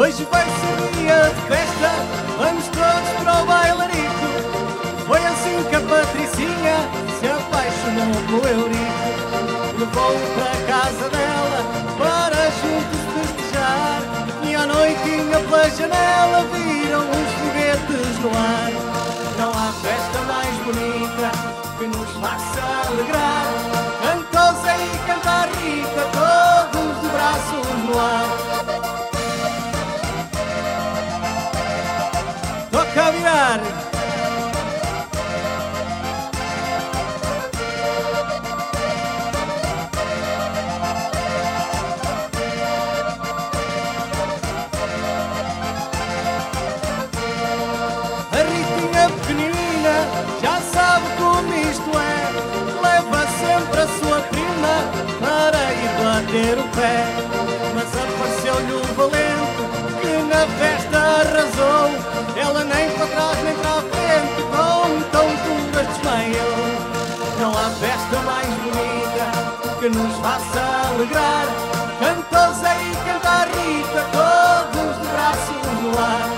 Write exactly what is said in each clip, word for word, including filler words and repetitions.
Hoje vai ser dia de festa, vamos todos para o bailarico. Foi assim que a Patricinha se apaixonou pelo Eurico. Levou-o para a casa dela para juntos festejar, e à noitinha pela janela viram os foguetes no ar. Não há festa mais bonita que nos faça alegrar. Cantou Zé e canta a Rita, todos de braços no ar. Toca a virar. A Ritinha pequenina já sabe como isto é, leva sempre a sua prima para ir bater o pé. Mas apareceu-lhe o valente que na festa arrasou, ela nem para trás nem para a frente com tonturas desmaiou. Não há festa mais bonita que nos faça alegrar. Cantou Zé e canta a Rita, todos de braços no ar.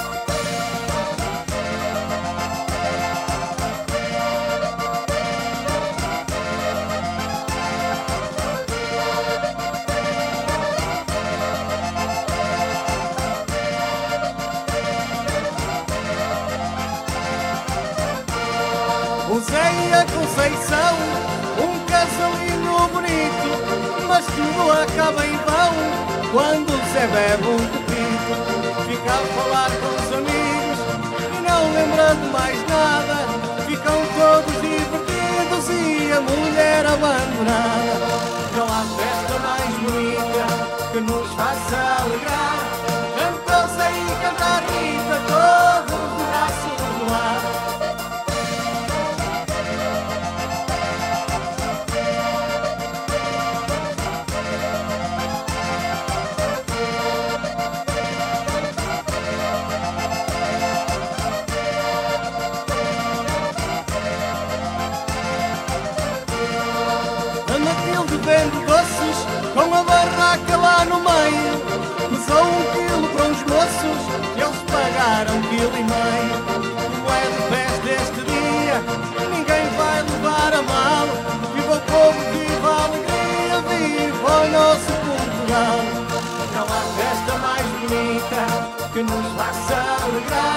O Zé e a Conceição, um casalinho bonito, mas tudo acaba em vão quando o Zé bebe um copito. Fica a falar com os amigos e não lembra de mais nada, ficam todos divertidos e a mulher abandonada. Não há festa mais bonita que nos faça alegrar. Cantou Zé e canta a Rita, todos de braços no ar. Matilde vende doces com a barraca lá no meio, pesou um quilo para uns moços e eles pagaram um quilo e meio. Como é de festa este dia, ninguém vai levar a mal. Viva o povo, viva a alegria, viva o nosso Portugal. Não há festa mais bonita que nos faça alegrar.